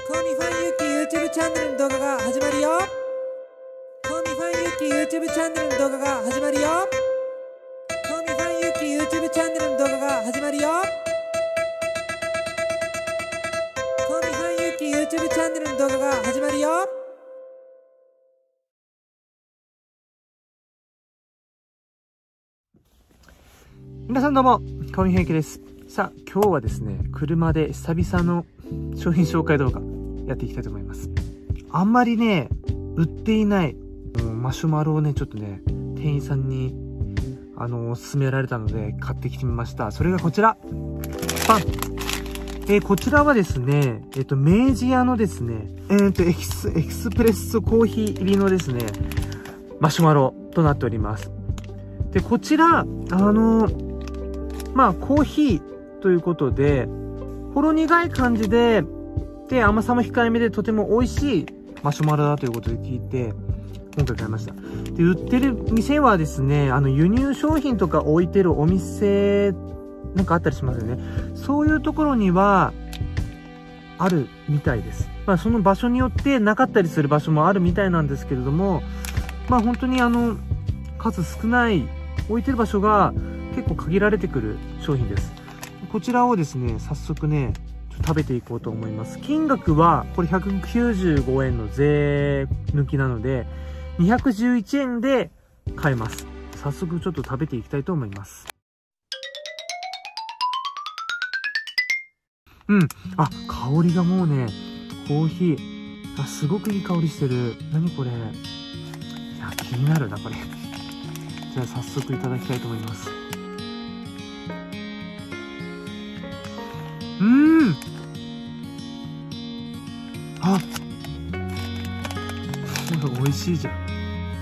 コミファンユキ YouTube チャンネルの動画が始まるよ。コミファンユキ YouTube チャンネルの動画が始まるよ。コミファンユキ YouTube チャンネルの動画が始まるよ。コミファンユキ YouTube チャンネルの動画が始まるよ。 皆さんどうも、コミファンユキです。さあ、今日はですね、車で久々の商品紹介動画やっていきたいと思います。あんまりね、売っていないマシュマロをね、ちょっとね、店員さんに勧められたので買ってきてみました。それがこちら。パン。こちらはですね、明治屋のですね、エクスプレッソコーヒー入りのですね、マシュマロとなっております。で、こちら、まあ、コーヒーということで、ほろ苦い感じで、甘さも控えめでとても美味しいマシュマロだということで聞いて、今回買いました。で、売ってる店はですね、輸入商品とか置いてるお店、なんかあったりしますよね。そういうところには、あるみたいです。まあ、その場所によってなかったりする場所もあるみたいなんですけれども、まあ、本当に数少ない、置いてる場所が結構限られてくる商品です。こちらをですね、早速ね、食べていこうと思います。金額は、これ195円の税抜きなので、211円で買えます。早速ちょっと食べていきたいと思います。あ、香りがもうね、コーヒー。すごくいい香りしてる。何これ。いや、気になるな、これ。じゃあ早速いただきたいと思います。あ、なんか美味しいじゃん。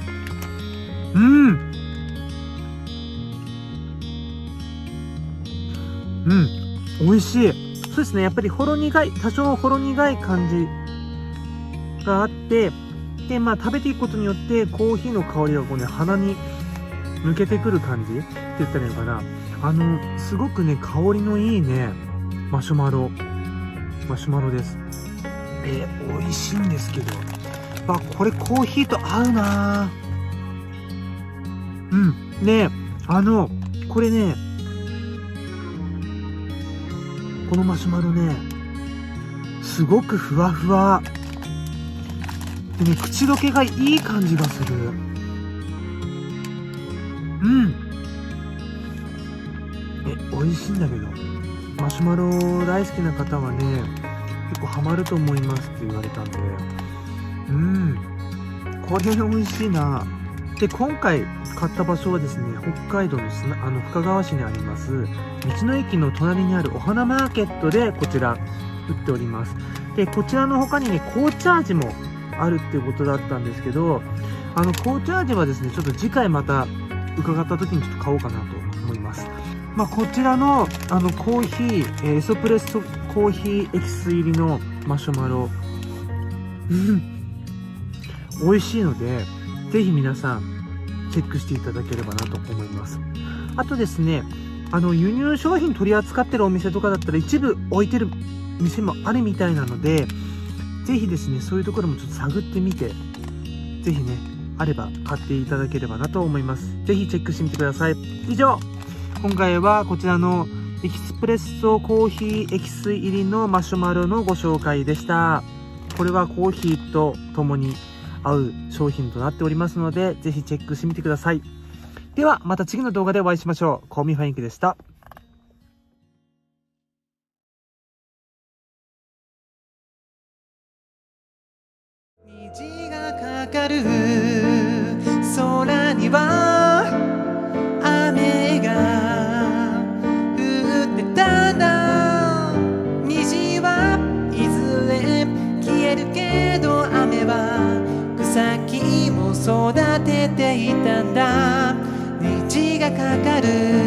美味しい。そうですね。やっぱり多少ほろ苦い感じがあって、で、まあ食べていくことによって、コーヒーの香りがこうね、鼻に抜けてくる感じって言ったらいいのかな。すごくね、香りのいいね、マシュマロです。美味しいんですけど。これコーヒーと合うなぁ。ね、これね、このマシュマロね、すごくふわふわ。でね、口どけがいい感じがする。美味しいんだけど。マシュマロ大好きな方はね、結構ハマると思いますって言われたんで。これ美味しいな。で、今回買った場所はですね、北海道の深川市にあります、道の駅の隣にあるお花マーケットでこちら売っております。で、こちらの他にね、紅茶味もあるっていうことだったんですけど、紅茶味はですね、ちょっと次回また伺った時にちょっと買おうかなと思います。まあ、こちらの、コーヒー、エスプレッソコーヒーエキス入りのマシュマロ。美味しいので、ぜひ皆さん、チェックしていただければなと思います。あとですね、輸入商品取り扱ってるお店とかだったら一部置いてる店もあるみたいなので、ぜひですね、そういうところもちょっと探ってみて、ぜひね、あれば買っていただければなと思います。ぜひチェックしてみてください。以上、今回はこちらのエキスプレッソコーヒーエキス入りのマシュマロのご紹介でした。これはコーヒーと共に合う商品となっておりますので、ぜひチェックしてみてください。では、また次の動画でお会いしましょう。コミファンユキでした。 虹がかかる空には雨が降ってたんだ。虹はいずれ消えるけど、雨は草木を育てていたんだ。虹がかかる